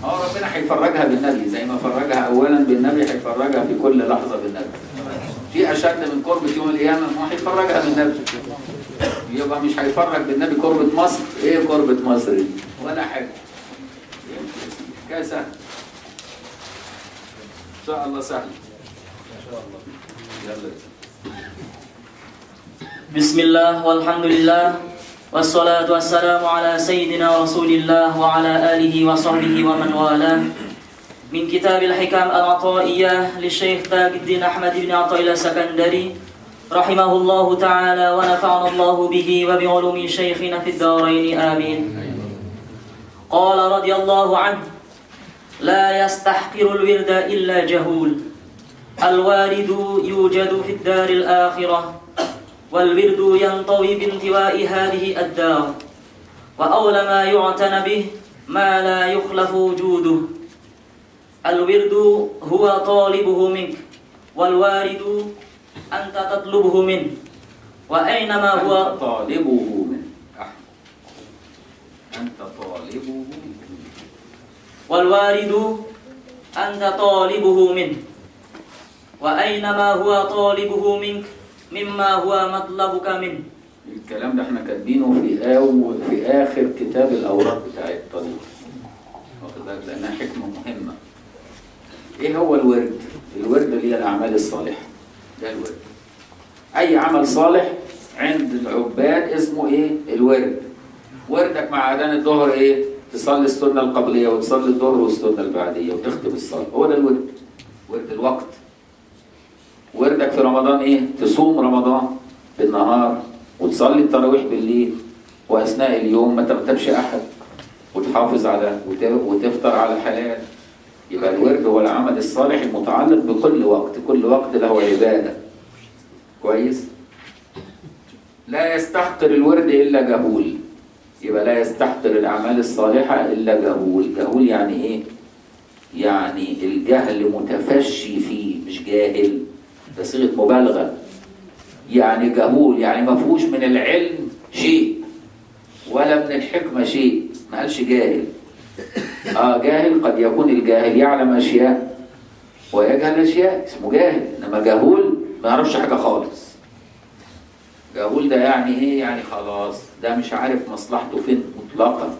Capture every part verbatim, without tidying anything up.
اه ربنا هيفرجها بالنبي زي ما فرجها اولا بالنبي، هيفرجها في كل لحظه بالنبي. في اشد من قربة يوم القيامه ما هيفرجها بالنبي. يبقى مش هيفرج بالنبي قربة مصر، ايه قربة مصر دي؟ ولا حاجه. كده سهل. ان شاء الله سهل. ان شاء الله. يلا. بسم الله والحمد لله والصلاة والسلام على سيدنا رسول الله وعلى آله وصحبه ومن والاه. من كتاب الحكم العطائية للشيخ تاج الدين أحمد بن عطاء الله السكندري رحمه الله تعالى ونفعنا الله به وبعلوم شيخنا في الدارين آمين. قال رضي الله عنه: لا يستحقر الورد إلا جهول، الوارد يوجد في الدار الآخرة، والورد ينطوي بانطواء هذه الدار، وأول ما يعتنى به ما لا يخلف وجوده. الورد هو طالبه منك، والوارد أنت تطلبه منه، وأينما هو طالبه منه. أنت طالبه منه، والوارد أنت طالبه منه، وأينما هو طالبه منك مما هو مطلبك منه. الكلام ده احنا كاتبينه في أو في آخر كتاب الأوراق بتاع الطريق، واخد بالك؟ لأنها حكمة مهمة. إيه هو الورد؟ الورد اللي هي الأعمال الصالحة، ده الورد. أي عمل صالح عند العباد اسمه إيه؟ الورد. وردك مع أذان الظهر إيه؟ تصلي السنة القبلية وتصلي الظهر والسنة البعدية وتختم الصلاة، هو ده الورد. ورد الوقت. وردك في رمضان ايه؟ تصوم رمضان بالنهار وتصلي التراويح بالليل، واثناء اليوم ما تغتابش احد، وتحافظ على وتفطر على حلال. يبقى الورد هو العمل الصالح المتعلق بكل وقت، كل وقت له عباده. كويس؟ لا يستحقر الورد الا جهول. يبقى لا يستحقر الاعمال الصالحه الا جهول. جهول يعني ايه؟ يعني الجهل متفشي فيه، مش جاهل، ده صيغه مبالغه. يعني جهول يعني ما فيهوش من العلم شيء ولا من الحكمه شيء، ما قالش جاهل. اه جاهل قد يكون الجاهل يعلم اشياء ويجهل اشياء، اسمه جاهل. انما جهول ما يعرفش حاجه خالص. جهول ده يعني ايه؟ يعني خلاص ده مش عارف مصلحته فين مطلقا.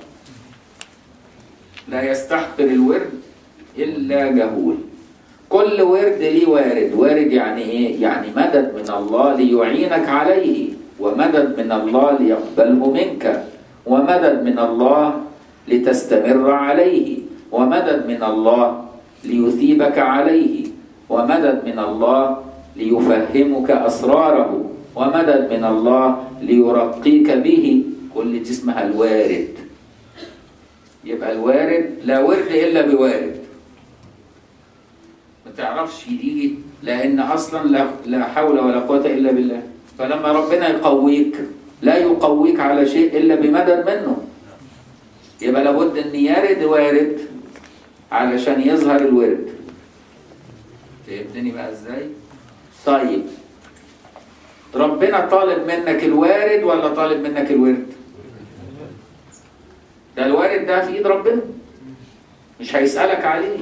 لا يستحقر الورد الا جهول. كل ورد ليه وارد. وارد يعني ايه؟ يعني مدد من الله ليعينك عليه، ومدد من الله ليقبله منك، ومدد من الله لتستمر عليه، ومدد من الله ليثيبك عليه، ومدد من الله ليفهمك أسراره، ومدد من الله ليرقيك به. كل دي اسمها الوارد. يبقى الوارد لا ورد إلا بوارد. ما تعرفش يجي، لأن أصلا لا, لا حول ولا قوة إلا بالله. فلما ربنا يقويك لا يقويك على شيء إلا بمدد منه. يبقى لابد أن يرد وارد علشان يظهر الورد. فهمتني بقى إزاي؟ طيب ربنا طالب منك الوارد ولا طالب منك الورد؟ ده الوارد ده في ايد ربنا، مش هيسألك عليه،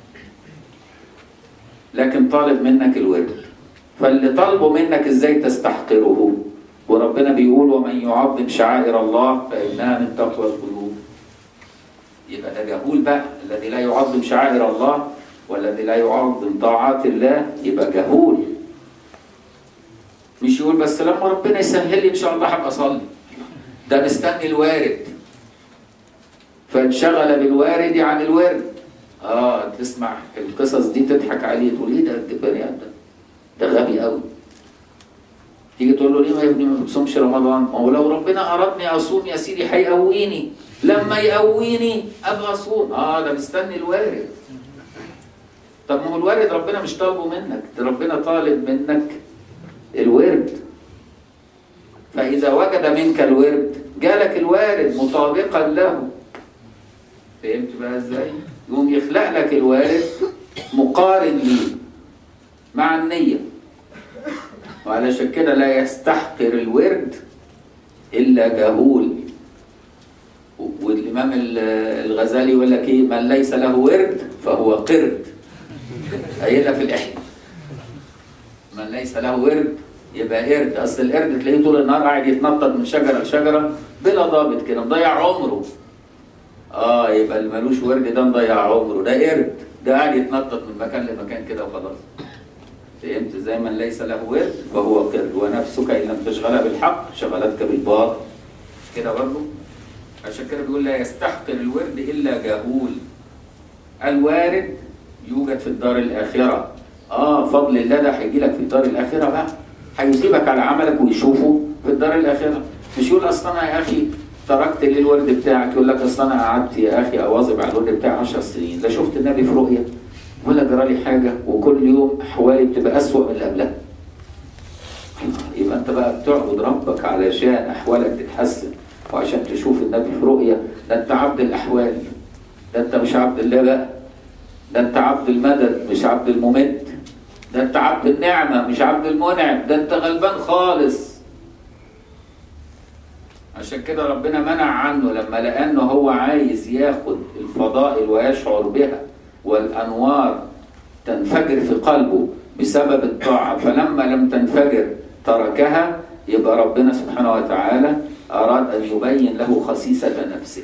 لكن طالب منك الورد. فاللي طالبه منك ازاي تستحقره؟ وربنا بيقول: ومن يعظم شعائر الله فإنها من تقوى القلوب. يبقى ده جهول بقى، الذي لا يعظم شعائر الله والذي لا يعظم طاعات الله يبقى جهول. مش يقول بس لما ربنا يسهل لي ان شاء الله هبقى اصلي، ده مستني الوارد فانشغل بالوارد عن الورد. اه تسمع القصص دي تضحك عليه، تقول ايه ده البني ادم ده غبي قوي. تيجي تقول له: ليه ما يا ابني ما بتصومش رمضان؟ ما هو لو ربنا ارادني اصوم يا سيدي هيقويني، لما يقويني ابقى اصوم. اه ده مستني الوارد. طب ما هو الوارد ربنا مش طالبه منك، ده ربنا طالب منك الورد. فإذا وجد منك الورد جالك الوارد مطابقا له. فهمت بقى ازاي؟ يقوم يخلق لك الوارد مقارن ليه مع النية. وعلشان كده لا يستحقر الورد إلا جهول. والإمام الغزالي يقول لك ايه؟ من ليس له ورد فهو قرد. قايلها في الإحياء. من ليس له ورد يبقى قرد. اصل القرد تلاقيه طول النهار قاعد يتنطط من شجره لشجره بلا ضابط كده، مضيع عمره. اه يبقى اللي ملوش ورد ده مضيع عمره، ده قرد، ده قاعد يتنطط من مكان لمكان كده وخلاص. فهمت ازاي؟ من ليس له ورد فهو قرد. ونفسك ان لم تشغلها بالحق شغلتك بالباطل. كده برضه. عشان كده بيقول لا يستحقر الورد الا جهول. الوارد يوجد في الدار الاخره. اه فضل الله ده هيجي لك في الدار الاخره بقى. هيسيبك على عملك ويشوفه في الدار الاخره. مش يقول اصل انا يا اخي تركت ليه الورد بتاعك؟ يقول لك اصل انا قعدت يا اخي اواظب على الورد بتاعي عشر سنين، لا شفت النبي في رؤيه ولا جرى لي حاجه، وكل يوم احوالي بتبقى اسوء من اللي قبلها. يبقى انت بقى بتعبد ربك علشان احوالك تتحسن وعشان تشوف النبي في رؤيه. ده انت عبد الاحوال، ده انت مش عبد الله بقى، ده انت عبد المدد مش عبد الممد، ده انت عبد النعمه مش عبد المنعم، ده انت غلبان خالص. عشان كده ربنا منع عنه لما لقى هو عايز ياخد الفضائل ويشعر بها والانوار تنفجر في قلبه بسبب الطاعه، فلما لم تنفجر تركها. يبقى ربنا سبحانه وتعالى اراد ان يبين له خسيسه نفسه.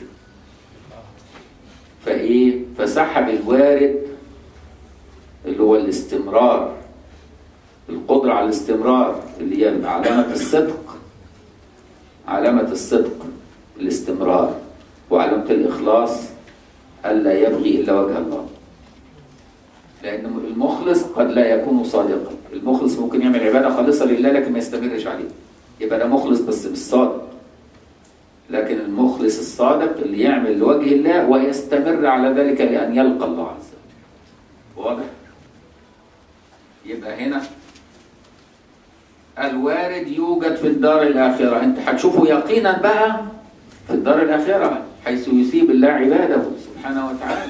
فايه؟ فسحب الوارد اللي هو الاستمرار، القدره على الاستمرار اللي هي علامه الصدق. علامة الصدق الاستمرار، وعلامة الإخلاص ألا يبغي إلا وجه الله. لأن المخلص قد لا يكون صادقا. المخلص ممكن يعمل عبادة خالصة لله لكن ما يستمرش عليها، يبقى ده مخلص بس مش صادق. لكن المخلص الصادق اللي يعمل لوجه الله ويستمر على ذلك لأن يلقى الله عز وجل. واضح؟ يبقى هنا الوارد يوجد في الدار الآخرة. انت هتشوفه يقينا بقى في الدار الآخرة حيث يثيب الله عباده سبحانه وتعالى.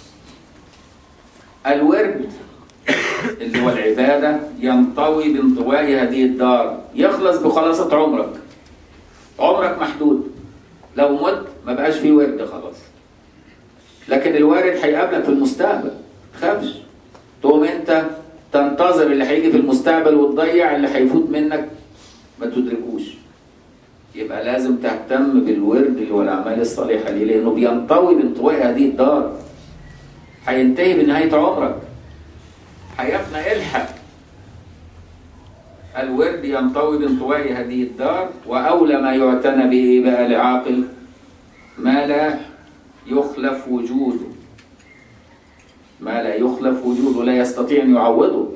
الورد اللي هو العبادة ينطوي بانطواء هذه الدار، يخلص بخلاصة عمرك. عمرك محدود، لو مت ما بقاش فيه ورد خلاص. لكن الوارد هيقابلك في المستقبل، تخافش. تقوم انت تنتظر اللي هيجي في المستقبل وتضيع اللي هيفوت منك ما تدركوش. يبقى لازم تهتم بالورد اللي هو الاعمال الصالحه دي، لانه بينطوي بانطواء هذه الدار. هينتهي بنهايه عمرك، هيفنى. الحق الورد ينطوي بانطواء هذه الدار. واولى ما يعتنى به بقى لعاقل ما لا يخلف وجوده، ما لا يخلف وجوده، لا يستطيع أن يعوضه.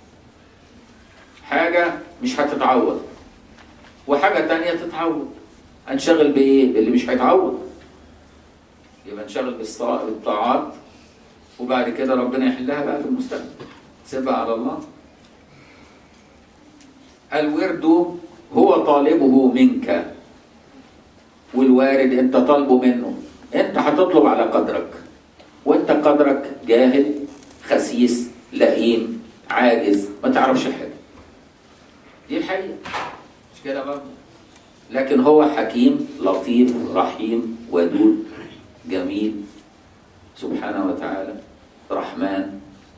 حاجة مش هتتعوض وحاجة تانية تتعوض. هنشغل بإيه؟ باللي مش هيتعوض. يبقى نشغل بالطاعات وبعد كده ربنا يحلها بقى في المستقبل، سيبها على الله. الورد هو طالبه منك، والوارد انت طالبه منه. انت هتطلب على قدرك، وانت قدرك جاهل خسيس لئيم عاجز ما تعرفش حاجه. دي الحقيقه مش كده برضه. لكن هو حكيم لطيف رحيم ودود جميل سبحانه وتعالى رحمن.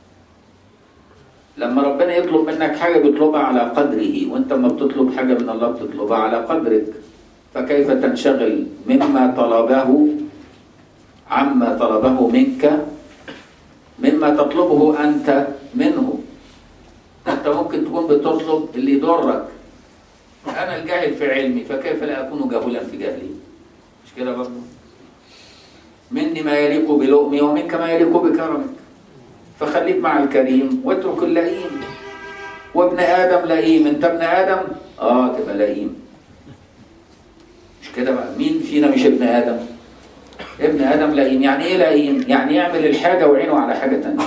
لما ربنا يطلب منك حاجه بيطلبها على قدره، وانت ما بتطلب حاجه من الله بتطلبها على قدرك. فكيف تنشغل مما طلبه عما طلبه منك مما تطلبه أنت منه؟ أنت ممكن تكون بتطلب اللي يضرك. أنا الجاهل في علمي فكيف لا أكون جاهلا في جهلي؟ مش كده برضه؟ مني ما يليق بلؤمي ومنك ما يليق بكرمك. فخليك مع الكريم واترك اللئيم. وابن آدم لئيم. أنت ابن آدم؟ آه تبقى لئيم. مش كده بقى؟ مين فينا مش ابن آدم؟ ابن آدم لئيم. يعني ايه لئيم؟ يعني يعمل الحاجة وعينه على حاجة تانية.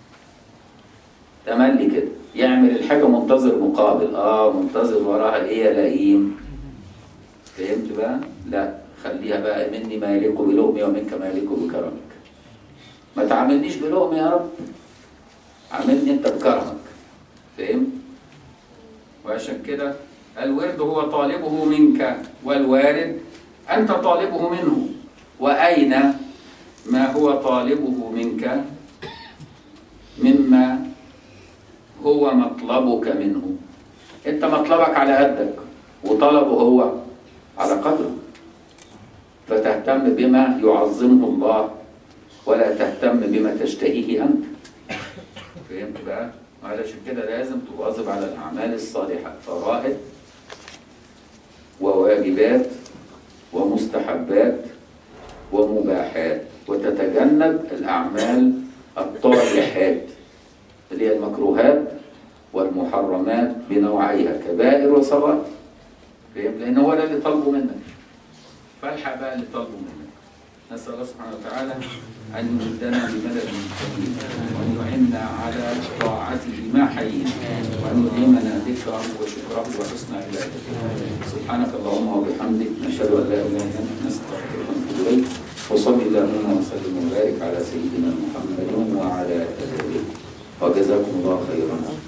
تملي كده يعمل الحاجة منتظر مقابل. اه منتظر وراها ايه يا لئيم؟ فهمت بقى؟ لا خليها بقى مني ما يليق بلؤمي ومنك ما يليق بكرمك. ما تعاملنيش بلؤمي يا رب، عاملني انت بكرمك. فهمت؟ وعشان كده الورد هو طالبه منك، والوارد انت طالبه منه. وأين ما هو طالبه منك مما هو مطلبك منه. انت مطلبك على قدك وطلبه هو على قدره، فتهتم بما يعظمه الله ولا تهتم بما تشتهيه انت. فهمت بقى؟ علشان كده لازم تواظب على الاعمال الصالحه، فرائض وواجبات ومستحبات ومباحات، وتتجنب الاعمال الطالحات اللي هي المكروهات والمحرمات بنوعيها كبائر وصغائر. فهمت؟ لان هو ده اللي طلبه منك، فالحق بقى اللي طلبه منك. نسال الله سبحانه وتعالى ان يمدنا بمدد من فضله، وان يعيننا على طاعته ما حيينا، وان يلهمنا ذكره وشكره وحسن عبادته. سبحانك اللهم وبحمدك، نشهد ان لا اله الا انت، نستغفرك ونتوب اليك. وصلي اللهم وسلم وبارك على سيدنا محمد وعلى اله، وجزاكم الله خيرا.